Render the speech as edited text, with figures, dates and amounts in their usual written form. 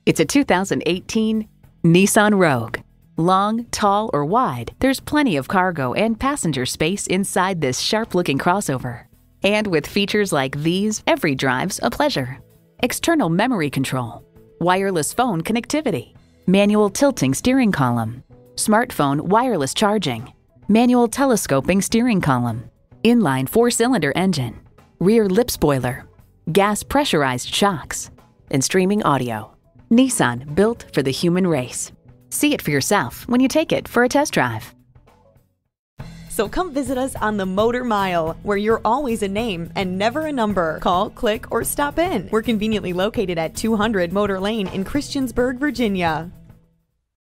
It's a 2018 Nissan Rogue. Long, tall, or wide, there's plenty of cargo and passenger space inside this sharp-looking crossover. And with features like these, every drive's a pleasure. External memory control, wireless phone connectivity, manual tilting steering column, smartphone wireless charging, manual telescoping steering column, inline 4-cylinder engine, rear lip spoiler, gas pressurized shocks, and streaming audio. Nissan, built for the human race. See it for yourself when you take it for a test drive. So come visit us on the Motor Mile, where you're always a name and never a number. Call, click, or stop in. We're conveniently located at 200 Motor Lane in Christiansburg, Virginia.